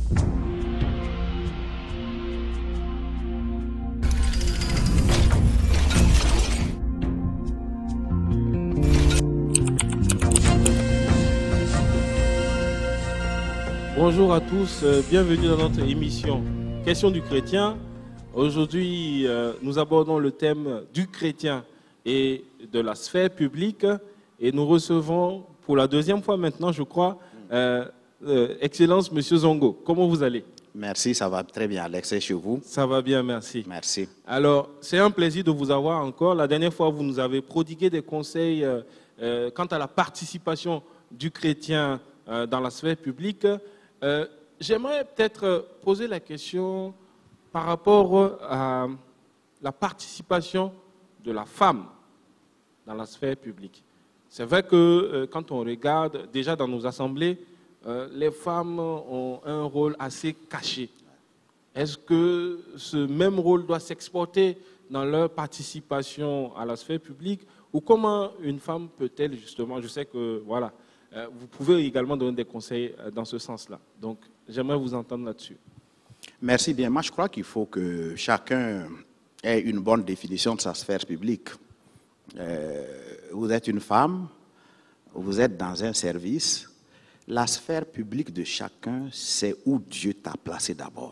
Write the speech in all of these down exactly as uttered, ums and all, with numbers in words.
Bonjour à tous, euh, bienvenue dans notre émission Question du chrétien. Aujourd'hui, euh, nous abordons le thème du chrétien et de la sphère publique. Et nous recevons pour la deuxième fois maintenant, je crois, euh, euh, Excellence Monsieur Zongo. Comment vous allez? Merci, ça va très bien. Alex, et chez vous? Ça va bien, merci. Merci. Alors, c'est un plaisir de vous avoir encore. La dernière fois, vous nous avez prodigué des conseils euh, euh, quant à la participation du chrétien euh, dans la sphère publique. Euh, J'aimerais peut-être poser la question par rapport à la participation de la femme dans la sphère publique. C'est vrai que euh, quand on regarde déjà dans nos assemblées, euh, les femmes ont un rôle assez caché. Est-ce que ce même rôle doit s'exporter dans leur participation à la sphère publique, ou comment une femme peut-elle justement, je sais que voilà, euh, vous pouvez également donner des conseils euh, dans ce sens-là. Donc, j'aimerais vous entendre là-dessus. Merci bien. Moi, je crois qu'il faut que chacun ait une bonne définition de sa sphère publique. Euh, vous êtes une femme, vous êtes dans un service. La sphère publique de chacun, c'est où Dieu t'a placé d'abord.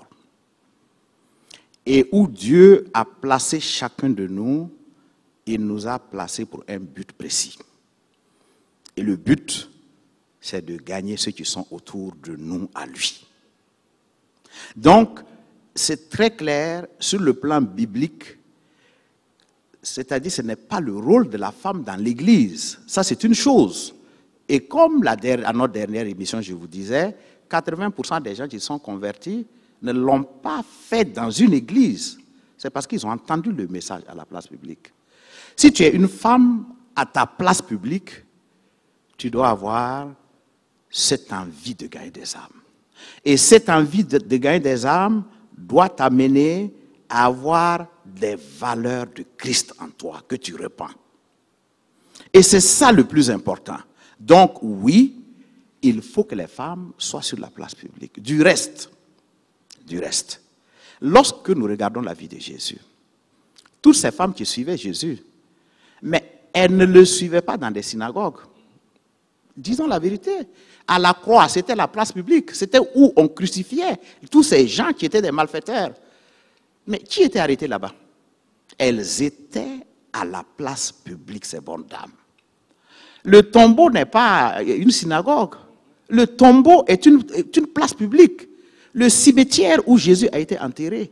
Et où Dieu a placé chacun de nous, il nous a placés pour un but précis. Et le but, c'est de gagner ceux qui sont autour de nous à lui. Donc, c'est très clair sur le plan biblique, c'est-à-dire ce n'est pas le rôle de la femme dans l'Église. Ça, c'est une chose. Et comme la dernière, à notre dernière émission, je vous disais, quatre-vingts pour cent des gens qui sont convertis ne l'ont pas fait dans une église. C'est parce qu'ils ont entendu le message à la place publique. Si tu es une femme à ta place publique, tu dois avoir cette envie de gagner des âmes. Et cette envie de, de gagner des âmes doit t'amener à avoir des valeurs de Christ en toi, que tu repens. Et c'est ça le plus important. Donc oui, il faut que les femmes soient sur la place publique. Du reste, du reste, lorsque nous regardons la vie de Jésus, toutes ces femmes qui suivaient Jésus, mais elles ne le suivaient pas dans des synagogues. Disons la vérité. À la croix, c'était la place publique. C'était où on crucifiait tous ces gens qui étaient des malfaiteurs. Mais qui était arrêté là-bas? Elles étaient à la place publique, ces bonnes dames. Le tombeau n'est pas une synagogue. Le tombeau est une, est une place publique. Le cimetière où Jésus a été enterré.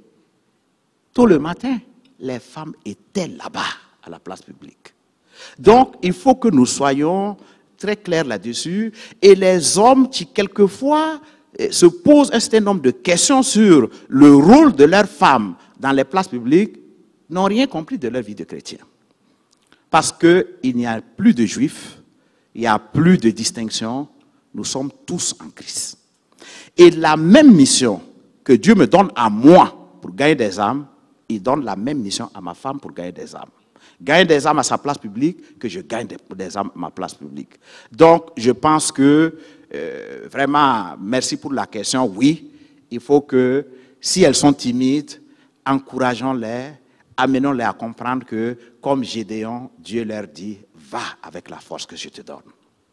Tôt le matin, les femmes étaient là-bas, à la place publique. Donc, il faut que nous soyons très clairs là-dessus. Et les hommes qui, quelquefois, se posent un certain nombre de questions sur le rôle de leurs femmes dans les places publiques, n'ont rien compris de leur vie de chrétien. Parce qu'il n'y a plus de juifs, il n'y a plus de distinction, nous sommes tous en Christ. Et la même mission que Dieu me donne à moi pour gagner des âmes, il donne la même mission à ma femme pour gagner des âmes. Gagner des âmes à sa place publique, que je gagne des, des âmes à ma place publique. Donc, je pense que, euh, vraiment, merci pour la question. Oui, il faut que, si elles sont timides, encourageons-les, amenons-les à comprendre que, comme Gédéon, Dieu leur dit, va avec la force que je te donne.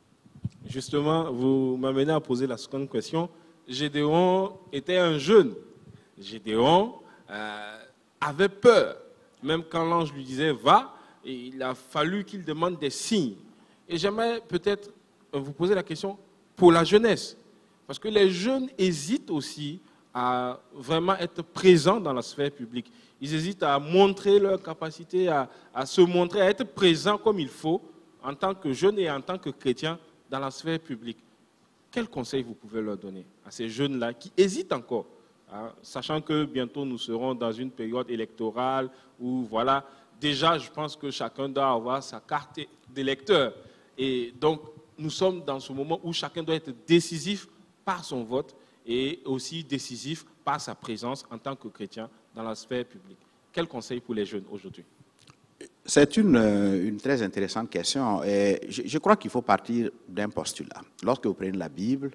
Justement, vous m'amenez à poser la seconde question. Gédéon était un jeune. Gédéon euh, avait peur. Même quand l'ange lui disait « va », il a fallu qu'il demande des signes. Et j'aimerais peut-être vous poser la question pour la jeunesse. Parce que les jeunes hésitent aussi à vraiment être présents dans la sphère publique. Ils hésitent à montrer leur capacité, à, à se montrer, à être présents comme il faut en tant que jeunes et en tant que chrétiens dans la sphère publique. Quels conseils vous pouvez leur donner à ces jeunes-là qui hésitent encore, hein, sachant que bientôt nous serons dans une période électorale où, voilà, déjà, je pense que chacun doit avoir sa carte d'électeur. Et donc, nous sommes dans ce moment où chacun doit être décisif par son vote et aussi décisif par sa présence en tant que chrétien dans la sphère publique. Quels conseils pour les jeunes aujourd'hui? C'est une, une très intéressante question. Et je, je crois qu'il faut partir d'un postulat. Lorsque vous prenez la Bible,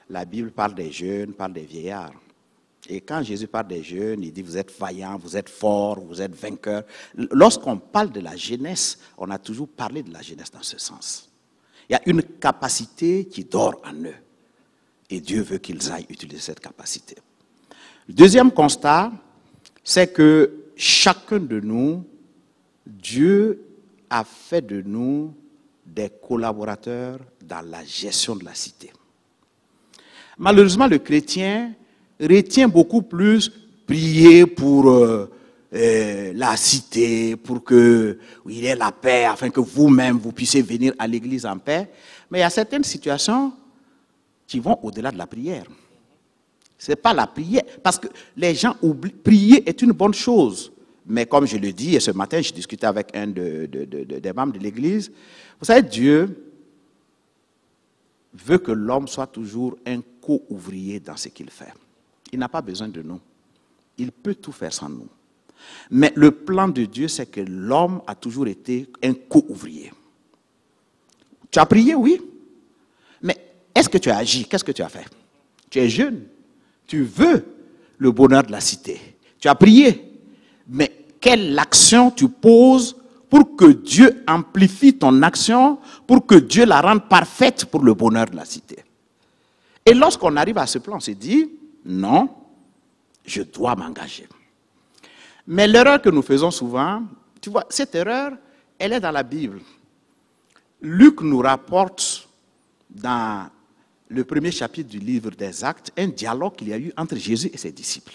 la Bible parle des jeunes, parle des vieillards. Et quand Jésus parle des jeunes, il dit vous êtes vaillants, vous êtes forts, vous êtes vainqueurs. Lorsqu'on parle de la jeunesse, on a toujours parlé de la jeunesse dans ce sens. Il y a une capacité qui dort en eux. Et Dieu veut qu'ils aillent utiliser cette capacité. Le deuxième constat, c'est que chacun de nous, Dieu a fait de nous des collaborateurs dans la gestion de la cité. Malheureusement, le chrétien retient beaucoup plus prier pour euh, euh, la cité, pour qu'il y ait la paix, afin que vous-même, vous puissiez venir à l'église en paix. Mais il y a certaines situations qui vont au-delà de la prière. Ce n'est pas la prière, parce que les gens oublient, prier est une bonne chose. Mais comme je le dis, et ce matin, je discutais avec un de, de, de, de, des membres de l'église, vous savez, Dieu veut que l'homme soit toujours un co-ouvrier dans ce qu'il fait. Il n'a pas besoin de nous. Il peut tout faire sans nous. Mais le plan de Dieu, c'est que l'homme a toujours été un co-ouvrier. Tu as prié, oui. Mais est-ce que tu as agi? Qu'est-ce que tu as fait? Tu es jeune. Tu veux le bonheur de la cité. Tu as prié. Mais quelle action tu poses pour que Dieu amplifie ton action, pour que Dieu la rende parfaite pour le bonheur de la cité? Et lorsqu'on arrive à ce plan, on se dit, non, je dois m'engager. Mais l'erreur que nous faisons souvent, tu vois, cette erreur, elle est dans la Bible. Luc nous rapporte dans le premier chapitre du livre des Actes un dialogue qu'il y a eu entre Jésus et ses disciples.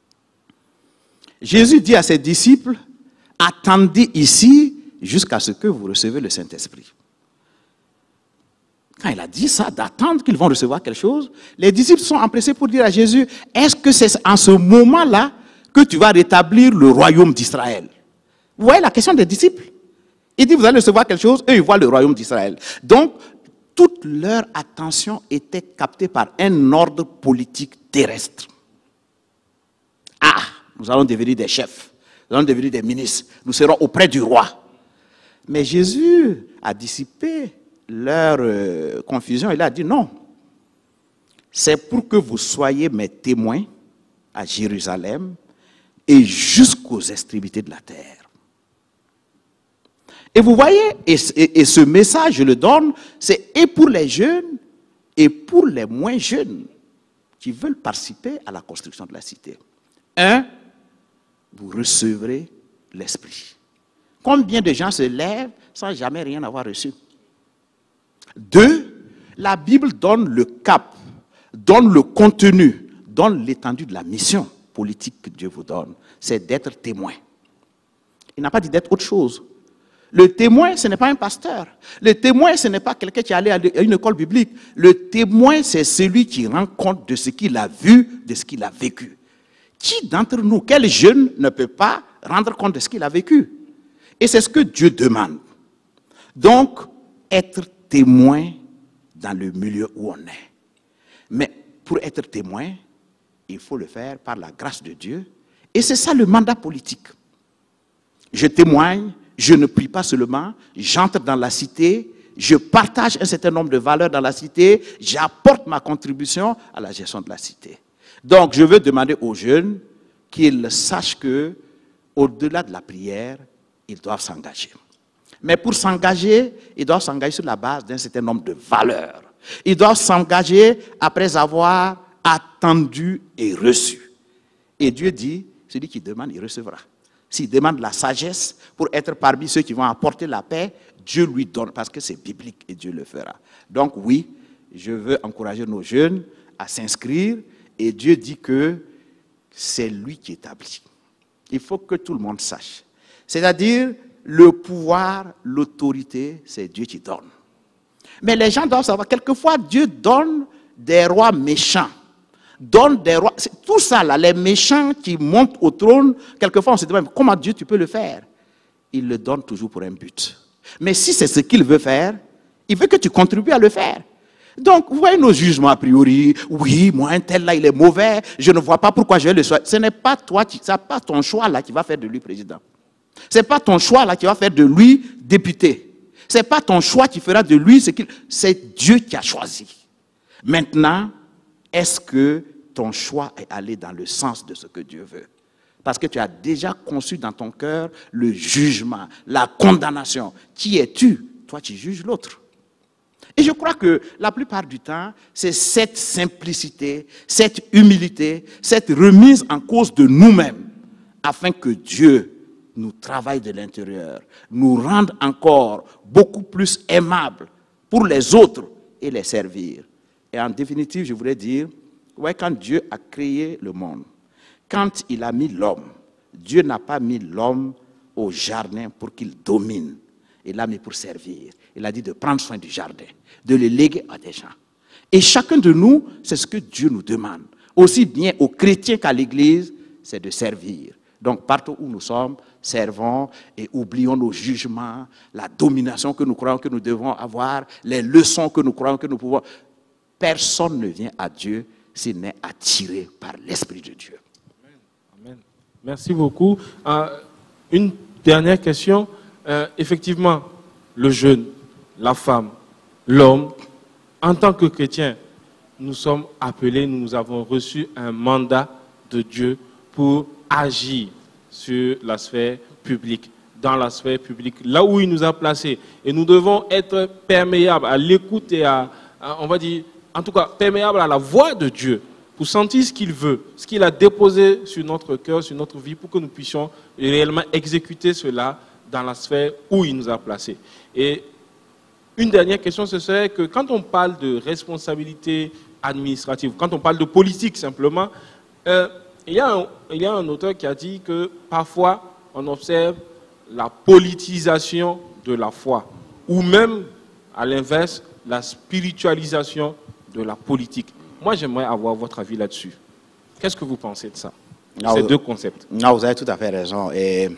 Jésus dit à ses disciples, attendez ici jusqu'à ce que vous recevez le Saint-Esprit. Quand il a dit ça, d'attendre qu'ils vont recevoir quelque chose, les disciples sont empressés pour dire à Jésus, est-ce que c'est en ce moment-là que tu vas rétablir le royaume d'Israël? Vous voyez la question des disciples? Il dit, vous allez recevoir quelque chose, eux, ils voient le royaume d'Israël. Donc, toute leur attention était captée par un ordre politique terrestre. Ah, nous allons devenir des chefs, nous allons devenir des ministres, nous serons auprès du roi. Mais Jésus a dissipé leur euh, confusion. Il a dit non, c'est pour que vous soyez mes témoins à Jérusalem et jusqu'aux extrémités de la terre. Et vous voyez, et, et, et ce message, je le donne, c'est et pour les jeunes et pour les moins jeunes qui veulent participer à la construction de la cité. Un, vous recevrez l'Esprit. Combien de gens se lèvent sans jamais rien avoir reçu? Deux, la Bible donne le cap, donne le contenu, donne l'étendue de la mission politique que Dieu vous donne. C'est d'être témoin. Il n'a pas dit d'être autre chose. Le témoin, ce n'est pas un pasteur. Le témoin, ce n'est pas quelqu'un qui est allé à une école biblique. Le témoin, c'est celui qui rend compte de ce qu'il a vu, de ce qu'il a vécu. Qui d'entre nous, quel jeune ne peut pas rendre compte de ce qu'il a vécu? Et c'est ce que Dieu demande. Donc, être témoin dans le milieu où on est. Mais pour être témoin, il faut le faire par la grâce de Dieu. Et c'est ça le mandat politique. Je témoigne, je ne prie pas seulement, j'entre dans la cité, je partage un certain nombre de valeurs dans la cité, j'apporte ma contribution à la gestion de la cité. Donc, je veux demander aux jeunes qu'ils sachent que, au-delà de la prière, ils doivent s'engager. Mais pour s'engager, ils doivent s'engager sur la base d'un certain nombre de valeurs. Ils doivent s'engager après avoir attendu et reçu. Et Dieu dit, celui qui demande, il recevra. S'il demande la sagesse pour être parmi ceux qui vont apporter la paix, Dieu lui donne, parce que c'est biblique et Dieu le fera. Donc oui, je veux encourager nos jeunes à s'inscrire et Dieu dit que c'est lui qui établit. Il faut que tout le monde sache. C'est-à-dire, le pouvoir, l'autorité, c'est Dieu qui donne. Mais les gens doivent savoir, quelquefois, Dieu donne des rois méchants. Donne des rois. Tout ça, là, les méchants qui montent au trône, quelquefois, on se demande, comment Dieu, tu peux le faire? Il le donne toujours pour un but. Mais si c'est ce qu'il veut faire, il veut que tu contribues à le faire. Donc, vous voyez nos jugements a priori, oui, moi, un tel là, il est mauvais, je ne vois pas pourquoi je vais le choisir. Ce n'est pas toi, ce n'est pas ton choix là qui va faire de lui président. Ce n'est pas ton choix là qui va faire de lui député. Ce n'est pas ton choix qui fera de lui ce qu'il... C'est Dieu qui a choisi. Maintenant, est-ce que ton choix est allé dans le sens de ce que Dieu veut? Parce que tu as déjà conçu dans ton cœur le jugement, la condamnation. Qui es-tu? Toi, tu juges l'autre. Et je crois que la plupart du temps, c'est cette simplicité, cette humilité, cette remise en cause de nous-mêmes, afin que Dieu nous travaille de l'intérieur, nous rende encore beaucoup plus aimables pour les autres et les servir. Et en définitive, je voudrais dire, ouais, quand Dieu a créé le monde, quand il a mis l'homme, Dieu n'a pas mis l'homme au jardin pour qu'il domine. Il l'a mis pour servir. Il a dit de prendre soin du jardin, de le léguer à des gens. Et chacun de nous, c'est ce que Dieu nous demande. Aussi bien aux chrétiens qu'à l'Église, c'est de servir. Donc partout où nous sommes, servons et oublions nos jugements, la domination que nous croyons que nous devons avoir, les leçons que nous croyons que nous pouvons. Personne ne vient à Dieu s'il n'est attiré par l'Esprit de Dieu. Amen. Merci beaucoup. Euh, une dernière question. Euh, effectivement, le jeune, la femme, l'homme, en tant que chrétien, nous sommes appelés, nous avons reçu un mandat de Dieu pour agir sur la sphère publique, dans la sphère publique, là où il nous a placés. Et nous devons être perméables à l'écoute et à, à, on va dire, en tout cas, perméables à la voix de Dieu, pour sentir ce qu'il veut, ce qu'il a déposé sur notre cœur, sur notre vie, pour que nous puissions réellement exécuter cela dans la sphère où il nous a placés. Et une dernière question, ce serait que quand on parle de responsabilité administrative, quand on parle de politique simplement, euh, il y a un, il y a un auteur qui a dit que parfois on observe la politisation de la foi, ou même, à l'inverse, la spiritualisation de la politique. Moi, j'aimerais avoir votre avis là-dessus. Qu'est-ce que vous pensez de ça, non, ces deux concepts? Non, vous avez tout à fait raison. Et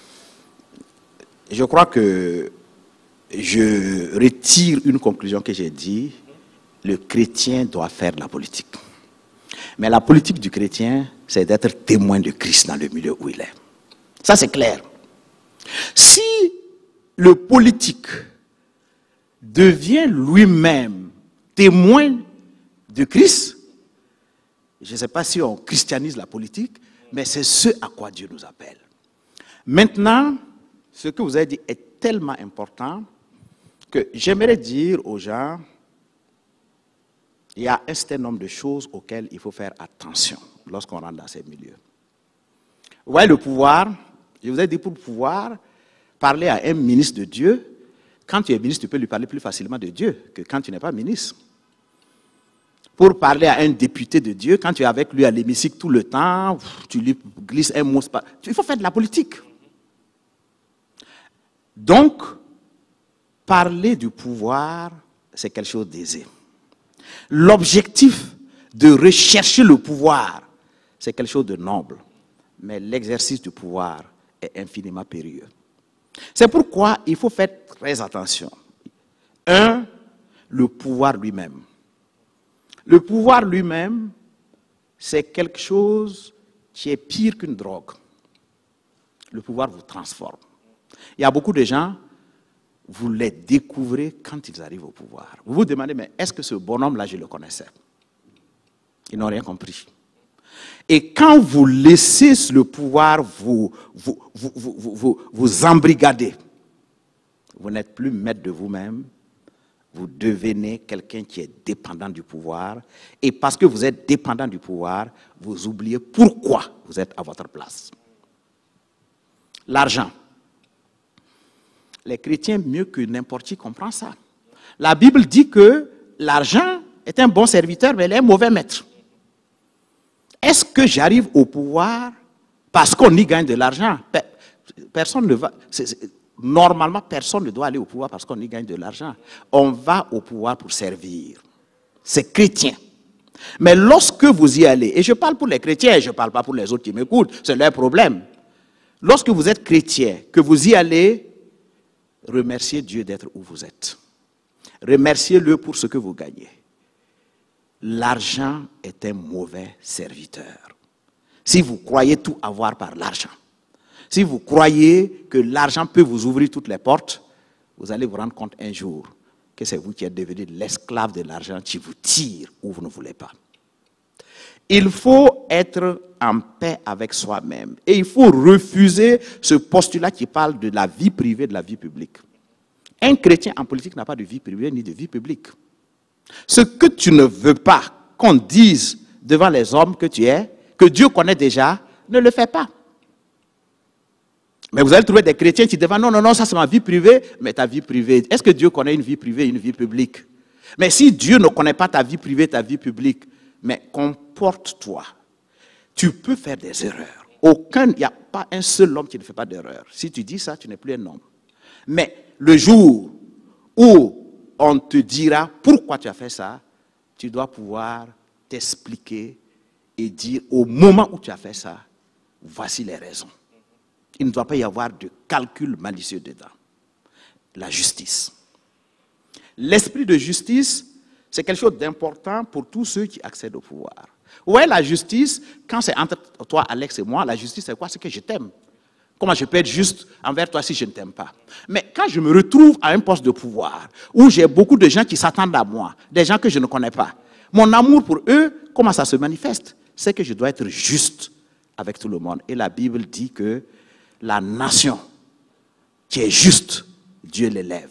je crois que je retire une conclusion que j'ai dit. Le chrétien doit faire de la politique. Mais la politique du chrétien, c'est d'être témoin de Christ dans le milieu où il est. Ça, c'est clair. Si le politique devient lui-même témoin de Christ, je ne sais pas si on christianise la politique, mais c'est ce à quoi Dieu nous appelle. Maintenant, ce que vous avez dit est tellement important que j'aimerais dire aux gens, il y a un certain nombre de choses auxquelles il faut faire attention lorsqu'on rentre dans ces milieux. Vous voyez, le pouvoir, je vous ai dit pour pouvoir parler à un ministre de Dieu, quand tu es ministre, tu peux lui parler plus facilement de Dieu que quand tu n'es pas ministre. Pour parler à un député de Dieu, quand tu es avec lui à l'hémicycle tout le temps, tu lui glisses un mot. Il faut faire de la politique. Donc, parler du pouvoir, c'est quelque chose d'aisé. L'objectif de rechercher le pouvoir, c'est quelque chose de noble. Mais l'exercice du pouvoir est infiniment périlleux. C'est pourquoi il faut faire très attention. Un, le pouvoir lui-même. Le pouvoir lui-même, c'est quelque chose qui est pire qu'une drogue. Le pouvoir vous transforme. Il y a beaucoup de gens, vous les découvrez quand ils arrivent au pouvoir. Vous vous demandez, mais est-ce que ce bonhomme-là, je le connaissais? Ils n'ont rien compris. Et quand vous laissez le pouvoir vous, vous, vous, vous, vous, vous, vous embrigader, vous n'êtes plus maître de vous-même, vous devenez quelqu'un qui est dépendant du pouvoir. Et parce que vous êtes dépendant du pouvoir, vous oubliez pourquoi vous êtes à votre place. L'argent. Les chrétiens, mieux que n'importe qui, comprennent ça. La Bible dit que l'argent est un bon serviteur, mais il est un mauvais maître. Est-ce que j'arrive au pouvoir parce qu'on y gagne de l'argent? Personne ne va... C'est, c'est, normalement, personne ne doit aller au pouvoir parce qu'on y gagne de l'argent. On va au pouvoir pour servir. C'est chrétien. Mais lorsque vous y allez, et je parle pour les chrétiens, je ne parle pas pour les autres qui m'écoutent, c'est leur problème. Lorsque vous êtes chrétien, que vous y allez, remerciez Dieu d'être où vous êtes. Remerciez-le pour ce que vous gagnez. L'argent est un mauvais serviteur. Si vous croyez tout avoir par l'argent, si vous croyez que l'argent peut vous ouvrir toutes les portes, vous allez vous rendre compte un jour que c'est vous qui êtes devenu l'esclave de l'argent qui vous tire où vous ne voulez pas. Il faut être en paix avec soi-même. Et il faut refuser ce postulat qui parle de la vie privée, de la vie publique. Un chrétien en politique n'a pas de vie privée ni de vie publique. Ce que tu ne veux pas qu'on dise devant les hommes que tu es, que Dieu connaît déjà, ne le fais pas. Mais vous allez trouver des chrétiens qui disent non, non, non, ça c'est ma vie privée, mais ta vie privée. Est-ce que Dieu connaît une vie privée et une vie publique? Mais si Dieu ne connaît pas ta vie privée, ta vie publique, mais comporte-toi. Tu peux faire des erreurs. Aucun, il n'y a pas un seul homme qui ne fait pas d'erreur. Si tu dis ça, tu n'es plus un homme. Mais le jour où on te dira pourquoi tu as fait ça, tu dois pouvoir t'expliquer et dire au moment où tu as fait ça, voici les raisons. Il ne doit pas y avoir de calcul malicieux dedans. La justice. L'esprit de justice, c'est quelque chose d'important pour tous ceux qui accèdent au pouvoir. Ouais, la justice, quand c'est entre toi, Alex et moi, la justice, c'est quoi? C'est que je t'aime. Comment je peux être juste envers toi si je ne t'aime pas? Mais quand je me retrouve à un poste de pouvoir, où j'ai beaucoup de gens qui s'attendent à moi, des gens que je ne connais pas, mon amour pour eux, comment ça se manifeste? C'est que je dois être juste avec tout le monde. Et la Bible dit que la nation qui est juste, Dieu l'élève.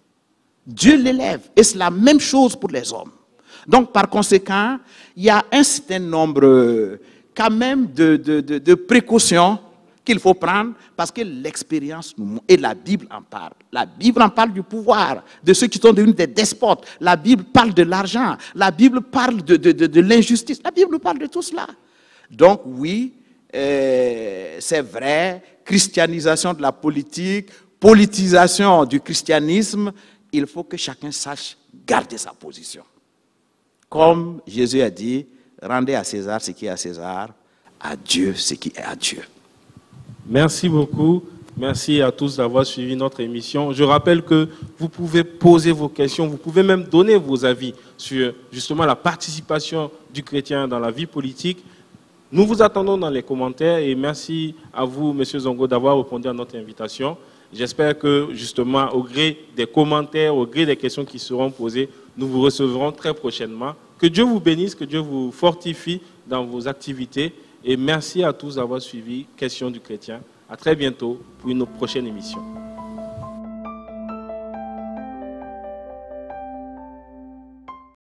Dieu l'élève. Et c'est la même chose pour les hommes. Donc, par conséquent, il y a un certain nombre, quand même, de, de, de, de précautions qu'il faut prendre parce que l'expérience nous montre, et la Bible en parle. La Bible en parle du pouvoir, de ceux qui sont devenus des despotes. La Bible parle de l'argent. La Bible parle de, de, de, de l'injustice. La Bible nous parle de tout cela. Donc, oui, euh, c'est vrai, christianisation de la politique, politisation du christianisme, il faut que chacun sache garder sa position. Comme Jésus a dit, rendez à César ce qui est à César, à Dieu ce qui est à Dieu. Merci beaucoup. Merci à tous d'avoir suivi notre émission. Je rappelle que vous pouvez poser vos questions, vous pouvez même donner vos avis sur justement la participation du chrétien dans la vie politique. Nous vous attendons dans les commentaires et merci à vous, M. Zongo, d'avoir répondu à notre invitation. J'espère que justement, au gré des commentaires, au gré des questions qui seront posées, nous vous recevrons très prochainement. Que Dieu vous bénisse, que Dieu vous fortifie dans vos activités. Et merci à tous d'avoir suivi Questions du chrétien. À très bientôt pour une prochaine émission.